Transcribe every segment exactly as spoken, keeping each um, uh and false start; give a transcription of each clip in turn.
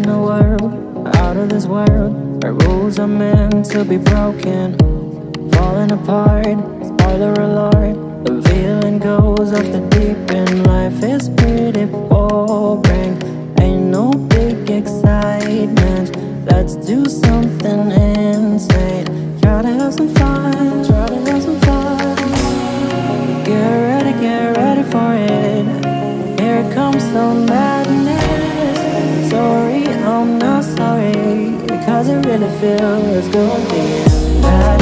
in a world out of this world, where rules are meant to be broken, falling apart. Spoiler alert, the feeling goes off the deep end. Life is pretty boring, ain't no big excitement. Let's do something insane. Try to have some fun, try to have some fun. Get ready, get ready for it. Here comes some madness. Sorry, I'm not sorry, because it really feels good being bad.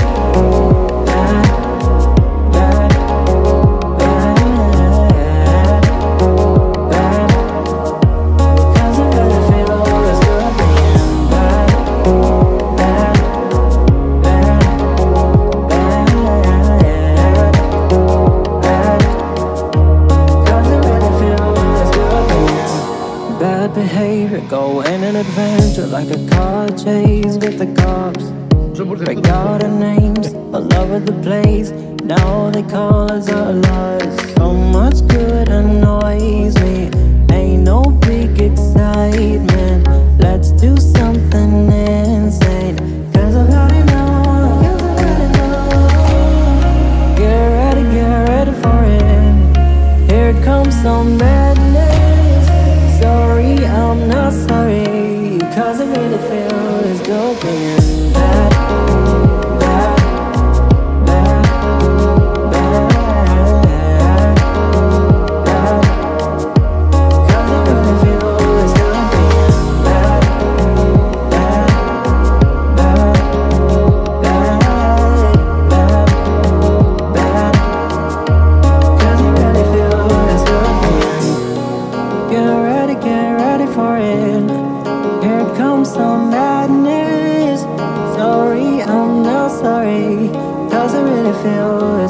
Behavior, go in an adventure like a car chase with the cops. Break out the names, all over the place. Now they call us our lives. So much good annoys me. Ain't no big excitement. Let's do something insane, cause I've had enough, cause I've had enough. Get ready, get ready for it. Here comes some madness. Sorry, I'm not sorry, cause it really feels good being bad, bad, bad, bad, bad. Cause it really feels good being bad, bad, bad, bad, bad, bad. Cause it really feels good being. Get ready, get ready for it. Here comes some madness. Sorry, I'm not sorry, cause I really feel